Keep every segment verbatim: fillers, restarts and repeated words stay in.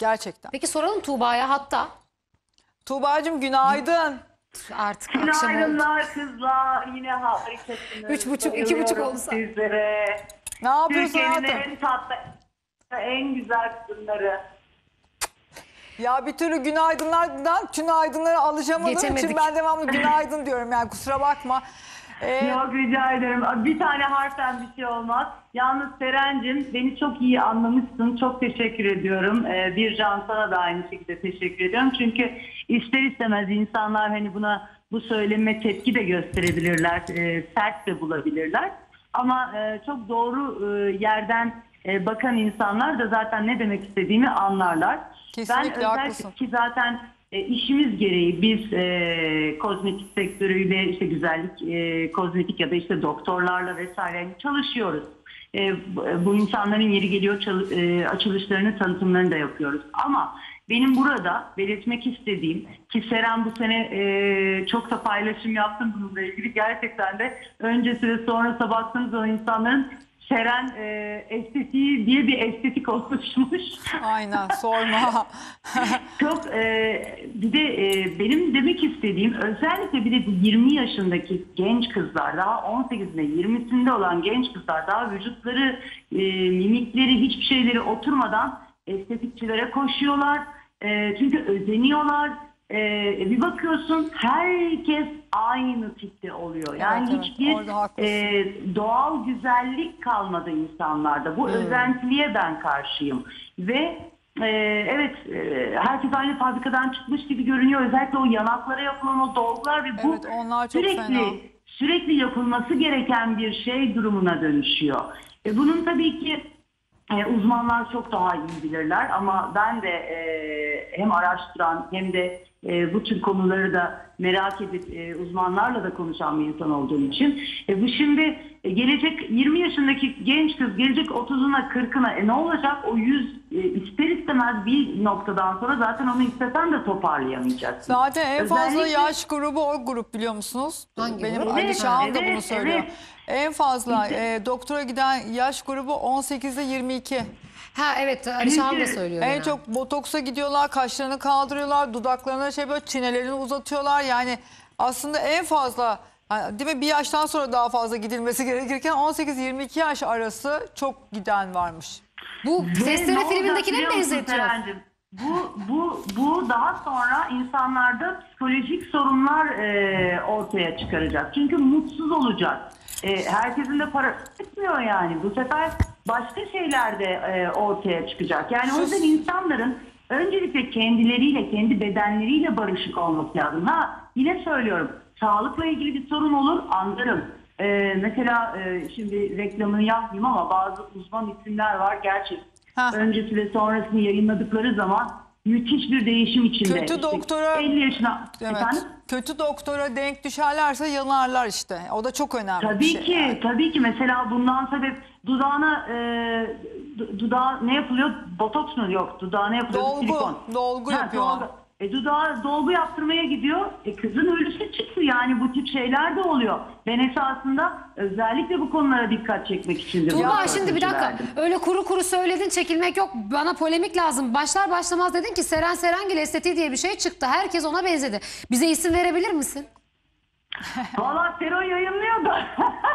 gerçekten. Peki soralım Tuğba'ya hatta. Tuğba'cığım günaydın. Artık akşam oldu. Günaydınlar kızlar. Yine harikasınız. Üç buçuk, iki buçuk Bayılıyorum oldu saat. sizlere. Ne yapıyorsun Türkiye'nin hayatım? en tatlı, en güzel kızları. Ya bir türlü günaydınlardan tünaydınlara alışamadığım için Geçemedik. ben devamlı günaydın diyorum yani kusura bakma. Ee, Yok rica ederim. Bir tane harfen bir şey olmaz. Yalnız Serencim beni çok iyi anlamışsın. Çok teşekkür ediyorum. Ee, Bircan sana da aynı şekilde teşekkür ediyorum. Çünkü ister istemez insanlar hani buna bu söyleme tepki de gösterebilirler. E, sert de bulabilirler. Ama e, çok doğru e, yerden e, bakan insanlar da zaten ne demek istediğimi anlarlar. Kesinlikle ben özellikle haklısın. ki zaten e, işimiz gereği biz e, kozmetik sektörüyle işte güzellik, e, kozmetik ya da işte doktorlarla vesaire çalışıyoruz. E, bu, bu insanların yeri geliyor çalı, e, açılışlarını, tanıtımlarını da yapıyoruz. Ama benim burada belirtmek istediğim ki Seren bu sene e, çok da paylaşım yaptım bununla ilgili. Gerçekten de öncesi ve sonrası baktığınız o insanların Seren e, estetiği diye bir estetik oluşmuş. aynen sorma. Çok e, bir de e, benim demek istediğim özellikle bir de yirmi yaşındaki genç kızlar, daha on sekizinde yirmisinde olan genç kızlar daha vücutları, e, mimikleri, hiçbir şeyleri oturmadan estetikçilere koşuyorlar. E, çünkü özeniyorlar. E, bir bakıyorsun herkes aynı tipte oluyor. Yani Evet, evet, hiçbir orada haklısın. e, doğal güzellik kalmadı insanlarda. Bu özentiliğe ben karşıyım. Ve e, evet e, herkes aynı fabrikadan çıkmış gibi görünüyor. Özellikle o yanaklara yapılan o dolgular ve bu Evet, onlar çok sürekli fena. sürekli yapılması gereken bir şey durumuna dönüşüyor. E, bunun tabii ki e, uzmanlar çok daha iyi bilirler ama ben de e, hem araştıran hem de e, bu tür konuları da merak edip e, uzmanlarla da konuşan bir insan olduğum için e, bu şimdi e, gelecek yirmi yaşındaki genç kız gelecek otuzuna kırkına e, ne olacak? O yüz e, ister istemez bir noktadan sonra zaten onu istesen de toparlayamayacaksın. Zaten en fazla Özellikle- yaş grubu o grup biliyor musunuz? Hangi Benim grup? Ali Evet, Şahan da evet, bunu söylüyor. evet. En fazla İşte- e, doktora giden yaş grubu on sekizde yirmi iki. Ha evet Ali Şahan da Çünkü söylüyor. En genelde. çok botoksa gidiyorlar, kaşlarını kaldırıyorlar, dudaklarına şey böyle çenelerini uzatıyorlar. Yani aslında en fazla hani değil mi bir yaştan sonra daha fazla gidilmesi gerekirken on sekiz yirmi iki yaş arası çok giden varmış. Bu Ve Testere ne olacak filmindekine biliyor mi musun benzetiyor? Serencim? Bu, bu, bu daha sonra insanlarda psikolojik sorunlar e, ortaya çıkaracak. Çünkü mutsuz olacak. E, herkesin de para etmiyor yani. Bu sefer başka şeyler de e, ortaya çıkacak. Yani o yüzden insanların öncelikle kendileriyle, kendi bedenleriyle barışık olması lazım. Ha yine söylüyorum. Sağlıkla ilgili bir sorun olur anlarım. Ee, mesela e, şimdi reklamını yapmayayım ama bazı uzman isimler var gerçekten. Ha. Öncesi ve sonrasını yayınladıkları zaman müthiş bir değişim içinde. Kötü İşte doktora- elli yaşına Evet. efendim? Kötü doktora denk düşerlerse yanarlar işte. O da çok önemli Tabii bir şey. ki, yani. tabii ki mesela bundan sebep dudağına e, du- dudağa ne yapılıyor? Botoks mu? Yok, dudağına yapılıyor Dolgu, silikon. dolgu Ha, yapıyorlar. dolgu. E, dudağa dolgu yaptırmaya gidiyor. E, kızın ölüsü çıktı yani bu tip şeyler de oluyor. Ben esasında özellikle bu konulara dikkat çekmek için de bu Tuğba röportajı şimdi bir dakika. verdim. Öyle kuru kuru söyledin, çekilmek yok. Bana polemik lazım. Başlar başlamaz dedin ki Seren Serengil estetiği diye bir şey çıktı. Herkes ona benzedi. Bize isim verebilir misin? Valla Sero yayınlıyor da.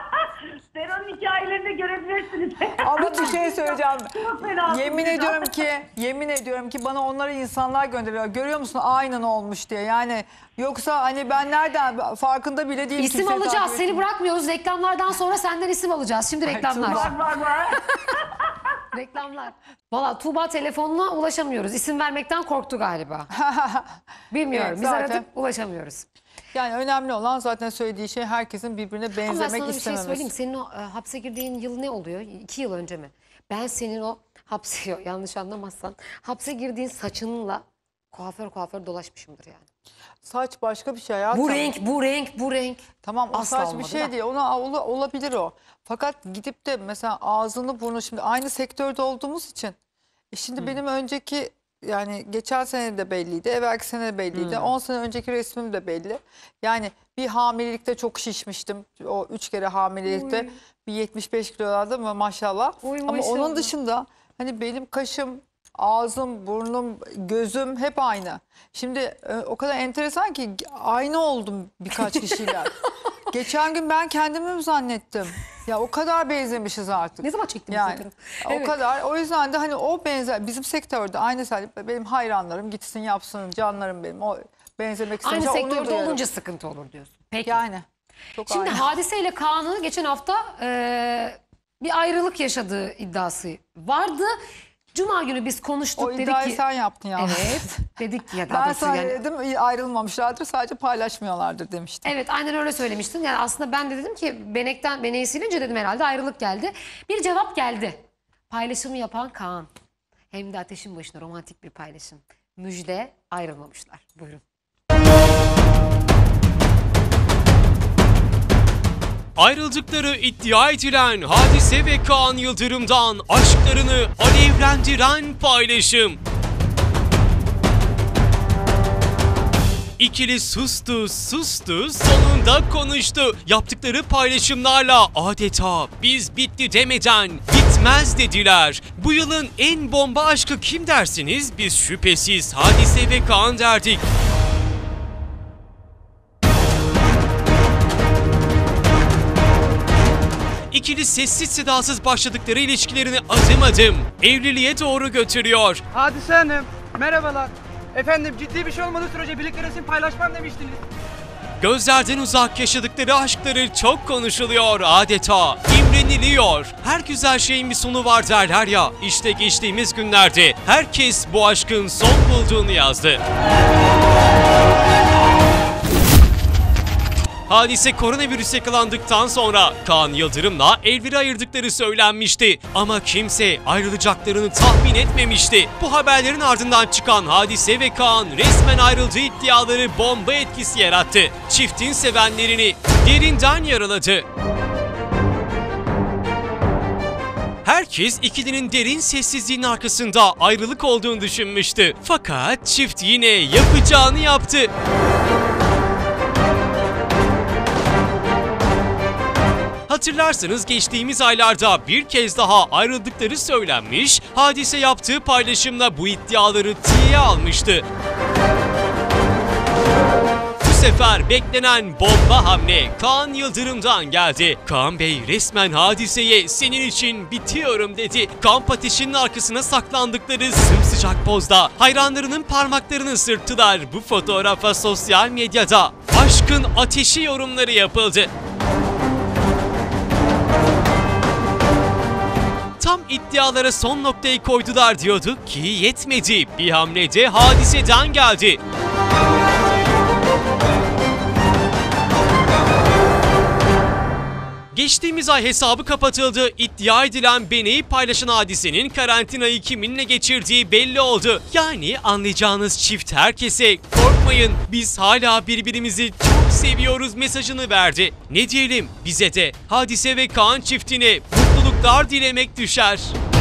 Sero'nun hikayelerini görebilirsiniz. Ama bir şey söyleyeceğim. Çok fena. Yemin ediyorum ki, yemin ediyorum ki bana onları insanlar gönderiyor. Görüyor musun aynen olmuş diye. Yani yoksa hani ben nereden farkında bile değilim. İsim kimseyi alacağız. takip Seni etmiyorum. bırakmıyoruz. Reklamlardan sonra senden isim alacağız. Şimdi reklamlar. Tuğba. Var var var. Reklamlar. Valla Tuğba telefonuna ulaşamıyoruz. İsim vermekten korktu galiba. Bilmiyorum. Evet, Biz zaten. aradık ulaşamıyoruz. Yani önemli olan zaten söylediği şey herkesin birbirine Ama ben benzemek sana bir şey istememesi. söyleyeyim. Senin o e, hapse girdiğin yıl ne oluyor? İki yıl önce mi? Ben senin o hapse yok yanlış anlamazsan hapse girdiğin saçınla kuaför kuaför dolaşmışımdır yani. Saç başka bir şey hayatım. Bu renk, bu renk, bu renk. Tamam o Asla saç bir olmadı şey da. değil. Ona ola- olabilir o. Fakat gidip de mesela ağzını burnu şimdi aynı sektörde olduğumuz için. E şimdi benim önceki yani geçen sene de belliydi. Evvelki sene de belliydi. on sene önceki resmim de belli. Yani bir hamilelikte çok şişmiştim. O üç kere hamilelikte Uy. bir yetmiş beş kilolarda mı maşallah. Uy, Ama maşallah. onun dışında hani benim kaşım, ağzım, burnum, gözüm hep aynı. Şimdi e, o kadar enteresan ki aynı oldum birkaç kişiyle. Geçen gün ben kendimi mi zannettim? Ya o kadar benzemişiz artık. Ne zaman çektin bu yani, fotoğrafı? o Evet. kadar. O yüzden de hani o benzer bizim sektörde aynı sektörde benim hayranlarım gitsin yapsın, canlarım benim. O benzemek Aynı istemişler, onu sektörde duyuyorum. olunca sıkıntı olur diyorsun. Peki. Yani. Çok Şimdi aynı. Hadise ile Kaan'ı geçen hafta e, bir ayrılık yaşadığı iddiası vardı. Cuma günü biz konuştuk, O dedik iddiayı ki... sen yaptın yalnız. Evet, dedik ki ya daha Ben doğrusu sana yani... dedim ayrılmamışlardır, sadece paylaşmıyorlardır demiştim. Evet, aynen öyle söylemiştin. Yani aslında ben de dedim ki benekten beneği silince dedim herhalde ayrılık geldi. Bir cevap geldi. Paylaşımı yapan Kaan. Hem de ateşin başına romantik bir paylaşım. Müjde, ayrılmamışlar. Buyurun. Ayrıldıkları iddia edilen Hadise ve Kaan Yıldırım'dan aşklarını alevlendiren paylaşım. İkili sustu, sustu, sonunda konuştu. Yaptıkları paylaşımlarla adeta biz bitti demeden bitmez dediler. Bu yılın en bomba aşkı kim dersiniz? Biz şüphesiz Hadise ve Kaan derdik. İkili sessiz sedasız başladıkları ilişkilerini adım adım evliliğe doğru götürüyor. Hadise Hanım, merhabalar. Efendim ciddi bir şey olmadığı sürece birlikte resim paylaşmam demiştiniz. Gözlerden uzak yaşadıkları aşkları çok konuşuluyor adeta. İmreniliyor. Her güzel şeyin bir sonu var derler ya. İşte geçtiğimiz günlerde herkes bu aşkın son bulduğunu yazdı. Hadise koronavirüs yakalandıktan sonra Kaan Yıldırım'la evleri ayırdıkları söylenmişti. Ama kimse ayrılacaklarını tahmin etmemişti. Bu haberlerin ardından çıkan Hadise ve Kaan resmen ayrıldığı iddiaları bomba etkisi yarattı. Çiftin sevenlerini derinden yaraladı. Herkes ikilinin derin sessizliğin arkasında ayrılık olduğunu düşünmüştü. Fakat çift yine yapacağını yaptı. Hatırlarsanız geçtiğimiz aylarda bir kez daha ayrıldıkları söylenmiş, Hadise yaptığı paylaşımla bu iddiaları tiye almıştı. Bu sefer beklenen bomba hamle Kaan Yıldırım'dan geldi. Kaan Bey resmen Hadise'ye senin için bitiyorum dedi. Kamp ateşinin arkasına saklandıkları sımsıcak pozda hayranlarının parmaklarını ısırttılar. Bu fotoğrafa sosyal medyada aşkın ateşi yorumları yapıldı. Tam iddialara son noktayı koydular diyorduk ki yetmedi. Bir hamle de Hadise'den geldi. Geçtiğimiz ay hesabı kapatıldı. İddia edilen beneyi paylaşan Hadise'nin karantinayı kiminle geçirdiği belli oldu. Yani anlayacağınız çift herkese korkmayın biz hala birbirimizi çok seviyoruz mesajını verdi. Ne diyelim bize de Hadise ve Kaan çiftine mutluluklar dilemek düşer.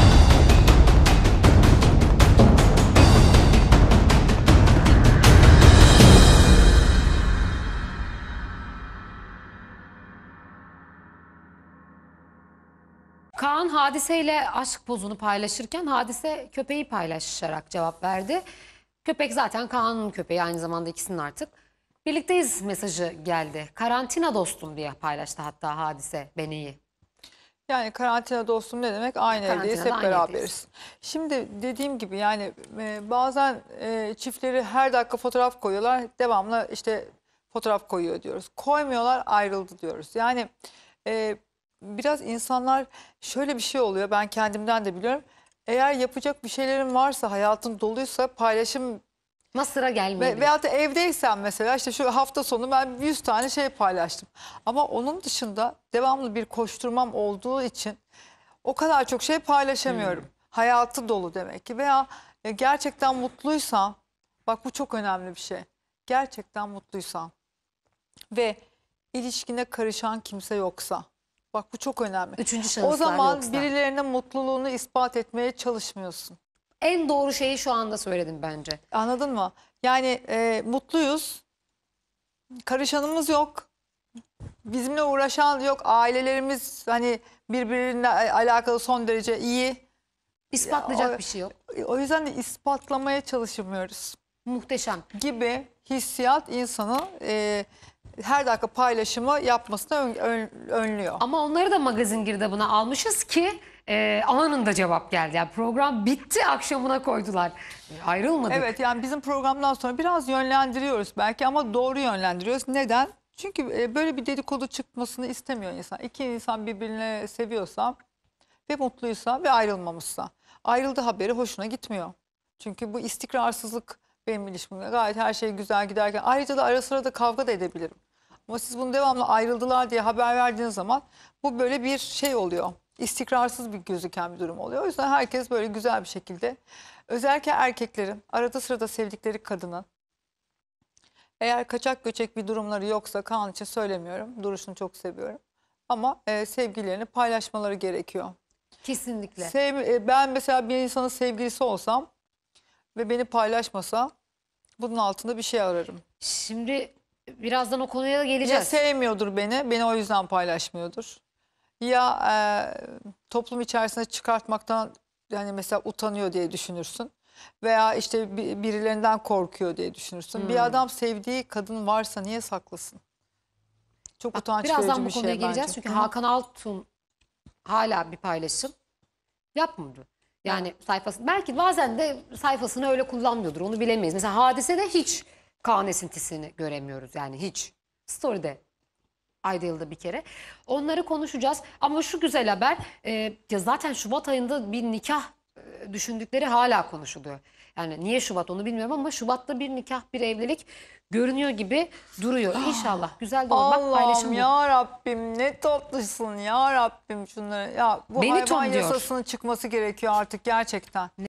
Kaan Hadise ile aşk pozunu paylaşırken Hadise köpeği paylaşarak cevap verdi. Köpek zaten Kaan'ın köpeği, aynı zamanda ikisinin artık. Birlikteyiz mesajı geldi. Karantina dostum diye paylaştı hatta Hadise beneyi. Yani karantina dostum ne demek? Aynı evdeyiz, hep aynı beraberiz. evdeyiz. Şimdi dediğim gibi yani e, bazen e, çiftleri her dakika fotoğraf koyuyorlar. Devamlı işte fotoğraf koyuyor diyoruz. Koymuyorlar, ayrıldı diyoruz. Yani e, biraz insanlar şöyle bir şey oluyor, ben kendimden de biliyorum. Eğer yapacak bir şeylerin varsa, hayatın doluysa paylaşım Ama sıra gelmiyor. ve, veyahut da evdeysen mesela işte şu hafta sonu ben yüz tane şey paylaştım. Ama onun dışında devamlı bir koşturmam olduğu için o kadar çok şey paylaşamıyorum. Hmm. Hayatı dolu demek ki, veya gerçekten mutluysan, bak bu çok önemli bir şey. Gerçekten mutluysan ve ilişkine karışan kimse yoksa, bak bu çok önemli. Üçüncü şahıslar O zaman yoksa. birilerine mutluluğunu ispat etmeye çalışmıyorsun. En doğru şeyi şu anda söyledim bence. Anladın mı? Yani e, mutluyuz, karışanımız yok, bizimle uğraşan yok, ailelerimiz hani birbirine alakalı son derece iyi. İspatlayacak Ya, o- bir şey yok. O yüzden de ispatlamaya çalışmıyoruz Muhteşem. gibi hissiyat insanı e, her dakika paylaşımı yapmasını ön- ön- önlüyor. Ama onları da magazin girdabına almışız ki e, anında cevap geldi. Yani program bitti, akşamına koydular. E, ayrılmadık. Evet, yani bizim programdan sonra biraz yönlendiriyoruz belki ama doğru yönlendiriyoruz. Neden? Çünkü e, böyle bir dedikodu çıkmasını istemiyor insan. İki insan birbirini seviyorsa ve mutluysa ve ayrılmamışsa. Ayrıldı haberi hoşuna gitmiyor. Çünkü bu istikrarsızlık benim ilişkimde. Gayet her şey güzel giderken. Ayrıca da ara sıra da kavga da edebilirim. Ama siz bunu devamlı ayrıldılar diye haber verdiğiniz zaman bu böyle bir şey oluyor. İstikrarsız bir gözüken bir durum oluyor. O yüzden herkes böyle güzel bir şekilde, özellikle erkeklerin arada sırada sevdikleri kadının, eğer kaçak göçek bir durumları yoksa, Kaan için söylemiyorum, duruşunu çok seviyorum, ama e, sevgilerini paylaşmaları gerekiyor. Kesinlikle. Sev, e, ben mesela bir insanın sevgilisi olsam ve beni paylaşmasa, bunun altında bir şey ararım. Şimdi birazdan o konuya da Ya geleceğiz. sevmiyordur beni, beni o yüzden paylaşmıyordur. Ya e, toplum içerisinde çıkartmaktan yani mesela utanıyor diye düşünürsün. Veya işte bi- birilerinden korkuyor diye düşünürsün. Hmm. Bir adam sevdiği kadın varsa niye saklasın? Çok Bak, utanç verici birazdan bu bir şey konuya geleceğiz. bence. Çünkü Hı. Hakan Altun hala bir paylaşım yapmadı. Yani sayfası, belki bazen de sayfasını öyle kullanmıyordur, onu bilemeyiz. Mesela Hadise'de hiç Kaan esintisini göremiyoruz, yani hiç. Story'de ayda yılda bir kere. Onları konuşacağız ama şu güzel haber, e, ya zaten Şubat ayında bir nikah e, düşündükleri hala konuşuluyor. Yani niye Şubat onu bilmiyorum ama Şubat'ta bir nikah, bir evlilik görünüyor gibi duruyor. İnşallah güzel de olur. Bak, paylaşım Allah'ım bu. ya Rabbim, ne tatlısın ya Rabbim şunları. Ya bu Beni hayvan tom diyor. yasasının çıkması gerekiyor artık gerçekten.